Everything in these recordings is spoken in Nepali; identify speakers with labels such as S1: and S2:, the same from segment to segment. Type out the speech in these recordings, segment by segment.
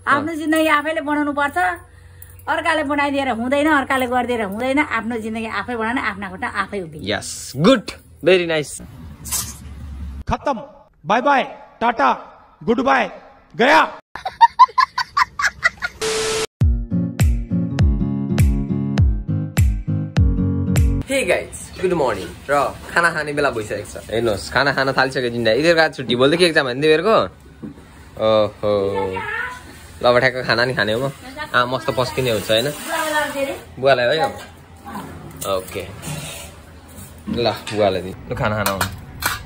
S1: आफ्नो जिन्दगी आफैले बनाउनु पर्छ अर्काले बनाइदिएर हुँदैन अर्काले गर्दिएर हुँदैन आफ्नो जिन्दगी आफै बनाउने आफ्ना खुट्टा आफै उभिने
S2: यस गुड भेरी नाइस
S3: खत्म bye bye tata goodbye गया
S2: हे गाइज गुड मर्निङ र खाना खाने बेला भइसकेको छ हेर्नुहोस् खाना खान थालिसक्यो दिँदा यिनीहरूको आज छुट्टी बोल्दै के एक्जाम हान्दै बेरको ओहो ल ठ्याक्क खाना नि खाने हो म मस्त पस्किने हुन्छ होइन बुवालाई है ओके ल बुवालाई दि ल खाना खाना आउनु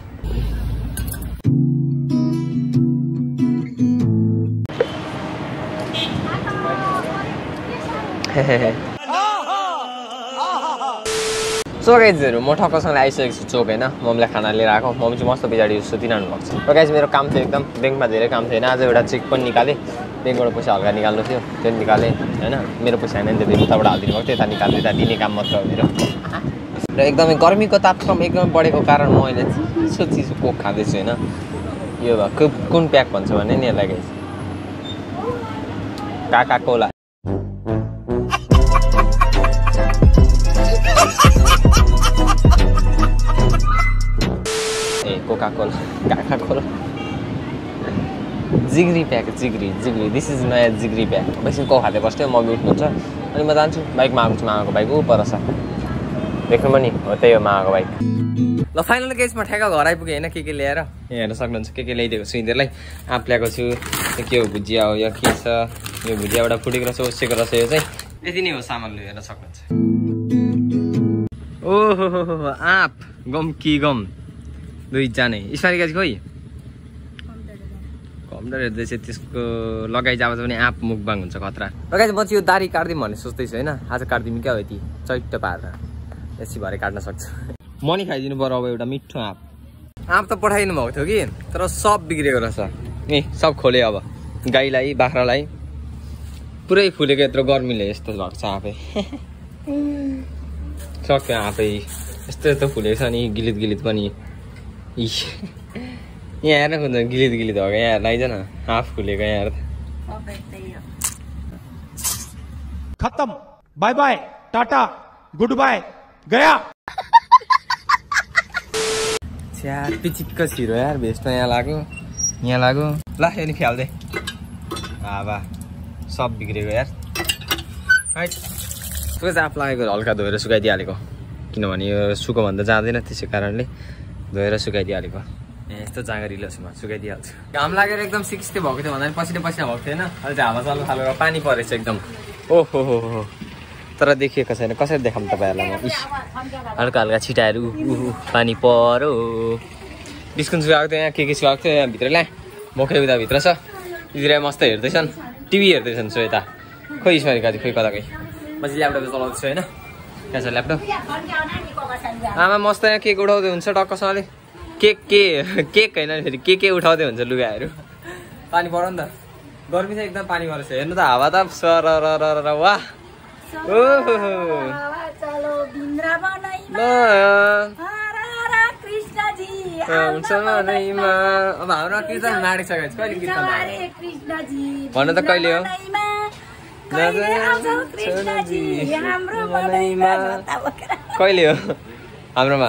S2: सो गाइजहरू म ठक्कसँग आइसकेको छु चोक होइन मम्मीलाई खाना लिएर आएको मम्मी चाहिँ मस्त पछाडि सुतिरहनु भएको छ र गाइज मेरो काम थियो एकदम ब्याङ्कमा धेरै काम थिएन आज एउटा चेक पनि निकालेँ ब्याङ्कबाट पैसा हल्का निकाल्नु थियो त्यो निकालेँ होइन मेरो पैसा होइन नि त्यो उताबाट हालिदिनु भएको थियो यता निकाल्दै यता दिने काम मात्र हो मेरो र एकदमै गर्मीको तापक्रम एकदमै बढेको कारण म अहिले चिसो चिसो कोक खाँदैछु होइन यो भएको कुन प्याक भन्छ भने नि यसलाई गाइज काका कोला कोका कोला काका कोला जिग्री प्याक जिग्री दिस इज नयाँ जिग्री प्याक बेसी को खाँदै बस्थ्यो मम्मी उठ्नुहुन्छ अनि म जान्छु बाइकमा आएको छु मामाको बाइक ऊ पर छ देख्नु पनि हो त्यही हो मामाको बाइक ल फाइनल केसमा ठ्याक्क घर आइपुगेँ होइन के ल्याएर यहाँ हेर्न सक्नुहुन्छ के ल्याइदिएको छु यिनीहरूलाई आँप ल्याएको छु के हो भुजिया हो यो के छ यो भुजियाबाट फुटेको रहेछ उसेको रहेछ यो चाहिँ यति नै हो सामानले हेर्न सक्नुहुन्छ ओहो आँप गम कि गम दुईजना स्मारी गाजी खोइ कम्प्युटर हेर्दैछ त्यसको लगाइ जाँदा पनि आँप मुखबाङ हुन्छ खतरा लगाइ म चाहिँ यो दारी काट्दिउँ भन्ने सोच्दैछु होइन आज काट्दिउँ क्या हो यति चैट्ट पारेर यसै भरे काट्न सक्छु मनी खाइदिनु पर्यो अब एउटा मिठो आँप त पठाइदिनु भएको थियो कि तर सब बिग्रेको रहेछ ए सब खोले अब गाईलाई बाख्रालाई पुरै फुलेको यत्रो गर्मीले यस्तो भएको छ आँपै सक्यो आँपै यस्तो फुलेको छ नि गिलित पनि यहाँ हेर्न कुन गिलित हो क्या यहाँ हेर्न आइज न हाफ खुलेको यहाँ हेर्दा
S3: खत्म bye bye tata goodbye गया
S2: यार पिचिक्क छिरो यार भेस्टमा यहाँ लाग्यो ल यो नि फ्याल्दै हावा सब बिग्रेको यार है आँप लागेको हल्का धोएर सुकाइदिइहालेको किनभने यो सुकोभन्दा जाँदैन त्यसै कारणले धोएर सुकाइदिइहालेको यस्तो जाँगरिलो छु म सुकाइदिइहाल्छु घाम लागेर एकदम सिक्स्ते भएको थियो भन्दा पनि पसिना भएको थिएन अहिले चाहिँ हावा चल्नु थालेर पानी परेछ एकदम ओहो हो तर देखिएको छैन कसरी देखाउँ तपाईँहरूलाई म हल्का छिटाहरू पानी पऱ्यो बिस्कुट सुकाएको थियो यहाँ के सुकाएको थियो यहाँ भित्र ल्या मोकै उता भित्र छ दिदीलाई मस्त हेर्दैछन् टिभी हेर्दैछन् सो यता खोइ स्मारी गाजी खोइ कता खोइ म चाहिँ ल्यापटप चलाउँदैछु होइन कहाँ छ ल्यापटप आमा मस्त यहाँ केक उठाउँदै हुन्छ टक्कसँगले केक होइन फेरि के उठाउँदै हुन्छ लुगाहरू पानी पऱ्यो नि त गर्मी चाहिँ एकदम पानी परेछ हेर्नु त हावा त सर वाह अब हाम्रो कीर्तन नाटेको छ कहिले कीर्तन भन्नु त कहिले हो कहिले हो हाम्रोमा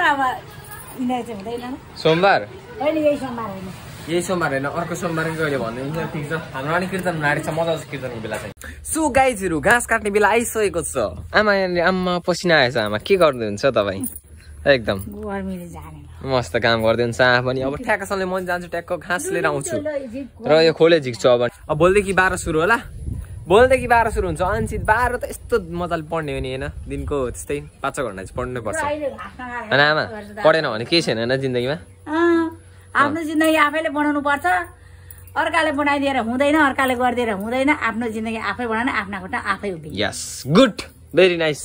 S2: सोमबार यही सोमबार होइन अर्को सोमबार कहिले भन्नुहुन्छ ठिक छ हाम्रो अनि कीर्तन नाटेको छ मजा आउँछ कीर्तनको बेला चाहिँ सो गाइजहरू घाँस काट्ने बेला आइसकेको छ आमा यहाँले आमा पसिना आएछ आमा के गर्दै हुन्छ तपाईँ एकदम मस्त काम गर्दै हुन्छ पनि अब ठ्याक्कसँगले म जान्छु ट्याक्क घाँस लिएर आउँछु र यो खोले झिक्छु अब भोलिदेखि 12 सुरु होला भोलिदेखि 12 सुरु हुन्छ अनिश्चित 12 त यस्तो मजाले पढ्ने हो नि होइन दिनको त्यस्तै 5 घन्टा चाहिँ पढ्नै पर्छ होइन आमा पढेन भने केही छैन होइन जिन्दगीमा
S1: आफ्नो जिन्दगी आफैले बनाउनु पर्छ अर्काले बनाइदिएर हुँदैन अर्काले गर्दिएर हुँदैन आफ्नो जिन्दगी आफै बनाउने आफ्ना खुट्टा आफै उभिने
S2: यस good very nice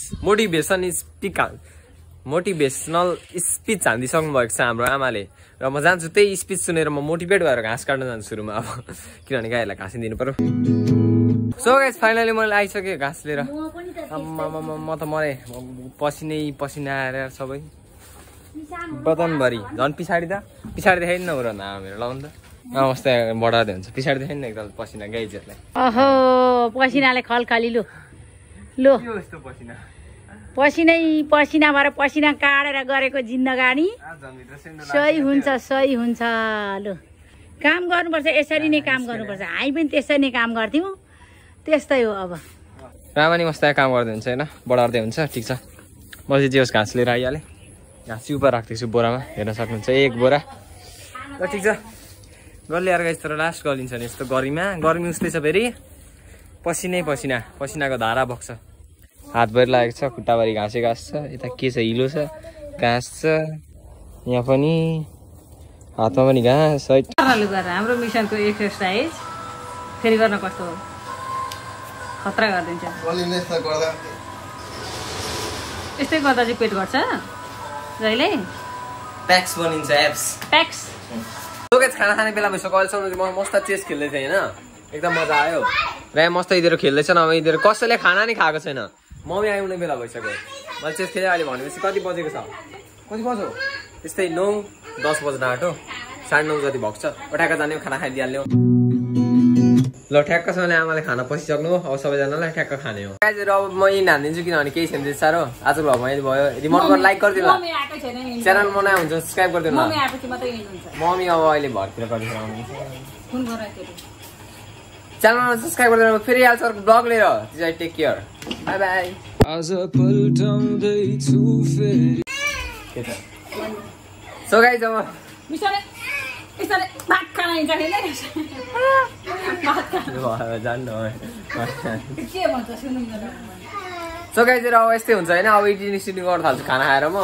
S2: motivational speech हानिदिइसक्नु भएको छ हाम्रो आमाले र म जान्छु त्यही स्पिच सुनेर म मोटिभेट भएर घाँस काट्न जान्छु सुरुमा अब किनभने गाईहरूलाई घाँस दिनु पर्यो सो गाइस फाइनली मैले आइसकेँ घाँस लिएर म त मरे पसिना आएर सबै बदनभरि झन् पछाडि देखाइदिनु न मेरो लाउनु त अवस्था बढाउँदै हुन्छ पछाडिदेखि नि एकदम पसिना गाइजहरूलाई
S1: ओहो पसिनाले खलखली लु लो पसिना भएर पसिना काटेर गरेको जिन्दगानी सही हुन्छ लु काम गर्नुपर्छ यसरी नै काम गर्नुपर्छ हामी पनि त्यसरी नै काम गर्थ्यौँ त्यस्तै हो अब
S2: रामानी मस्ता काम गर्दै हुन्छ होइन बढाउँदै हुन्छ ठिक छ म चाहिँ जे होस् घाँस लिएर आइहालेँ घाँस उपर राख्दैछु बोरामा हेर्न सक्नुहुन्छ एक बोरा ल ठिक छ गल्ली अर्को यस्तो लास्ट गलिन्छ नि यस्तो गर्मी उस्तै छ फेरि पसिनाको धारा बग्छ हातभरि लागेको छ खुट्टाभरि घाँसे घाँस छ यता के छ हिलो छ घाँस छ यहाँ पनि हातमा पनि घाँस है
S1: हाम्रो मिसनको एक्सर्साइज फेरि गर्न कस्तो हो खतरा गरिदिन्छ यस्तै गर्दा चाहिँ पेट घट्छ जहिले
S2: प्याक्स बनिन्छ
S1: प्याक्स
S2: खाना खाने बेला भइसक्यो अहिलेसम्म म मस्त चेस खेल्दै थिएँ होइन एकदम मजा आयो र मस्त यिनीहरू खेल्दैछ अब यिनीहरू कसैले खाना नै खाएको छैन मम्मी आउने बेला भइसक्यो मैले चेस खेलेँ अहिले भनेपछि कति बजेको छ कति बज्यो त्यस्तै 9-10 बज्न आँट्यो 9:30 जति भएको छ ठ्याक्क जाने खाना खाइदिइहाल्ने हो ल ठ्याक्कसँगले आमाले खाना पसिसक्नु अब सबैजनालाई ठ्याक्क खाने हो गाइजहरु अब म यिन हान्दिन्छु किनभने केही छैन त्यति साह्रो आजको भ्लगमा यति भयो यदि मन पर्यो लाइक गरिदिनु च्यानल बनाए हुन्छ सब्स्क्राइब गरिदिनु मम्मी अब अहिले भरतिर गरिदिनु आउनुहुन्छ च्यानलमा सब्स्क्राइब गरिदिनु फेरि आउँछ अर्को ब्लग लिएर त्यसै टेक केयर बाइ बाइ आज पल्टाउँदै छु फेरि सो गाइज अब सो गाइजहरु अब यस्तै हुन्छ होइन अब एडिटिङ सिडिङ गर्न थाल्छु खाना खाएर म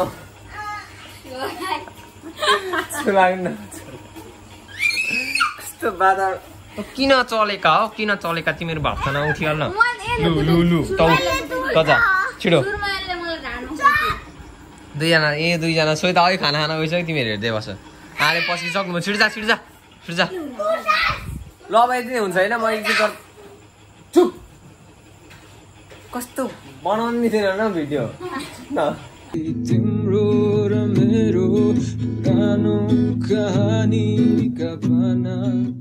S2: कस्तो बाधा किन चलेका तिमीहरू भात खान उठिहाल्न लु कता छिटो दुईजना सोही त अघि खाना खान गइसक्यो तिमीहरू हेर्दै बस आले पसिसक्नु छिटो जा ल अब यति हुन्छ होइन म एडिट गर चुप कस्तो बनाउनु थिएन न भिडियो तिम्रो र मेरो पुरानो कहानी का